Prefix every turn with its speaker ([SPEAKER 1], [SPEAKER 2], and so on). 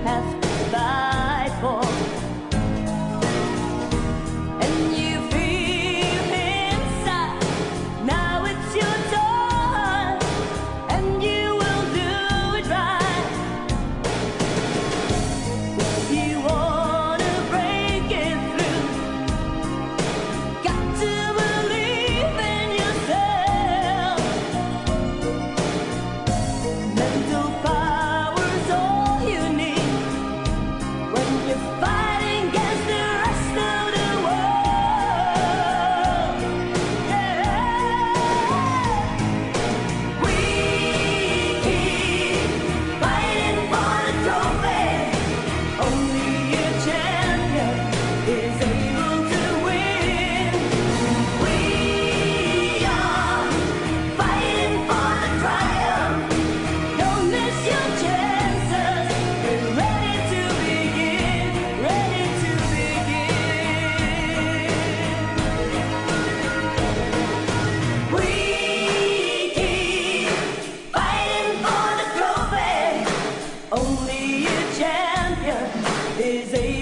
[SPEAKER 1] have to fight for. And you feel inside, now it's your turn, and you will do it right. If you wanna break it through, got to believe in yourself. Mental power's all you need when you're fighting against the rest of the world. Yeah. We keep fighting for the trophy. Only a champion is able to win. We are fighting for the triumph. Don't miss your chances. We're ready to begin, ready to begin. We keep fighting for the trophy. Only a champion is able